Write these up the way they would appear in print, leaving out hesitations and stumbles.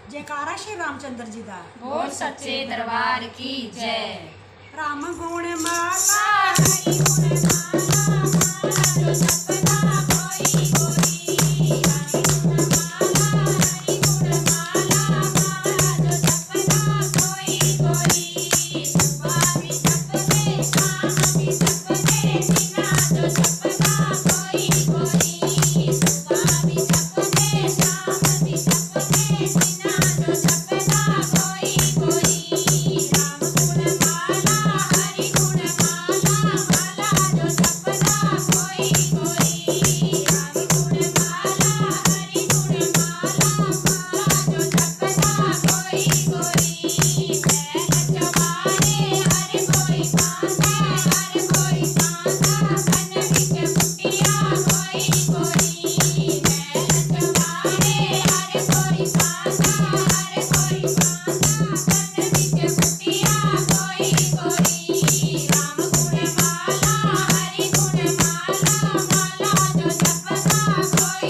जयकारा श्री रामचंद्र जी का। बोल सच्चे दरबार की जय। राम गुण माला हरि गुण माला, माला जो जपना कोई कोई। राम गुण माला हरि गुण माला, माला जो जपना कोई कोई। सुबह भी जपते शाम भी जपते, बिना जो जपना कोई कोई। सुबह भी जपते शाम भी जपते, बिना जो जपना कोई कोई। राम गुण माला हरि गुण माला, माला जो जपना कोई कोई। राम गुण माला हरि गुण माला, माला जो जपना कोई कोई। बैल जवारे हर कोई पांदा, हर कोई पांदा, बन विच फुटिया कोई कोई। बैल जवारे हर कोई पांदा, हर कोई पांदा, बन विच फुटिया कोई कोई। राम गुण माला हरि गुण माला, माला जो जपना कोई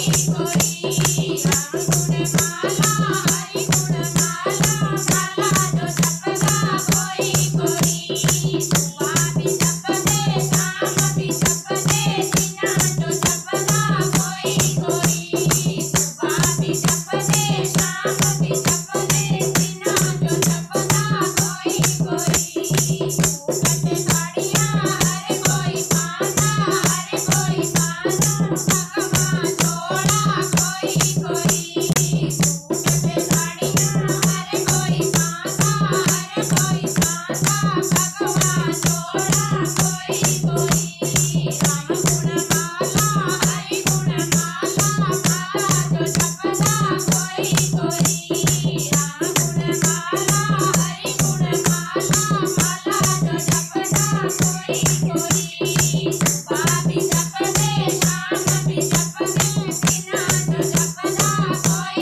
कोई। राम गुण माला हरि गुण माला, माला जो जपना कोई कोई। सुबह भी जपते शाम भी जपते, बिना जो जपना कोई कोई। सुबह भी जपते शाम भी जपते, बिना जो जपना कोई कोई। सूट साड़ियाँ हर कोई पांदा, हर कोई पांदा, भगवान जोड़ा कोई कोई। सूट साड़ियाँ हर कोई पांदा, हर कोई पांदा, भगवान जोड़ा कोई कोई। राम गुण माला हरि गुण माला, माला जो जपना कोई कोई। राम गुण माला हरि गुण माला, माला जो जपना कोई कोई। सुबह भी जपते शाम भी जपते, बिना जो जपना कोई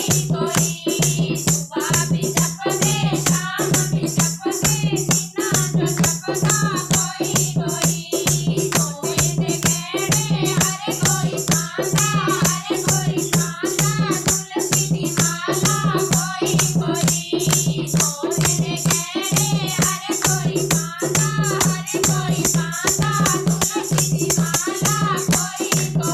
कोई। सुबह भी जपते शाम भी जपते, बिना जो जपना कोई कोई। सोए दे गहने हर कोई पांदा, हर कोई पांदा, तुलसी दी माला कोई कोई। सोए दे गहने हर कोई पांदा, हर कोई पांदा, तुलसी दी माला कोई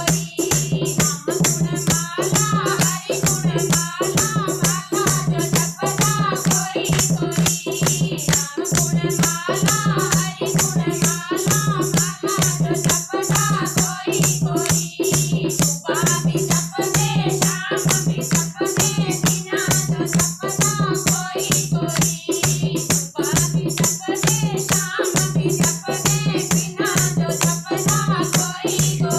कोई। राम गुण माला हरि गुण माला, माला जो जपना कोई कोई। राम गुण माला हरि गुण माला, माला जो जपना कोई कोई। सुबह भी जपते शाम भी जपते, बिना जो जपना कोई कोई। सुबह भी जपते शाम भी जपते, बिना जो जपना कोई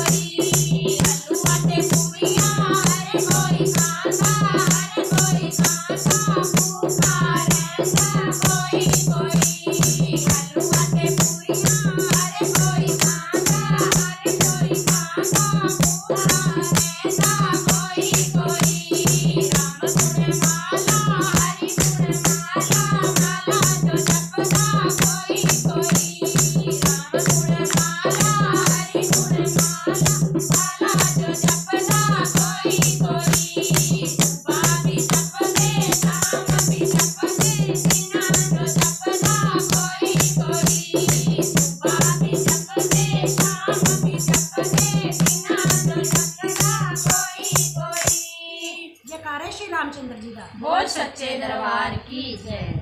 कोई। हलवा ते पूरियाँ हर कोई खांदा, हर कोई खांदा, भूखा रहंदा कोई कोई। हलवा ते पूरियाँ हर कोई खांदा, हर कोई खांदा, भूखा रहंदा कोई कोई। राम गुण माला हरि गुण माला, माला जो जपना कोई कोई। राम गुण माला हरि गुण माला, माला जो जपना कोई कोई। सुबह भी जपते शाम भी जपते, बिना जो जपना कोई कोई। सुबह भी जपते शाम भी जपते, बिना जो जपना कोई कोई। जयकारा श्री रामचंद्र जी का। बोल सच्चे दरबार की जय।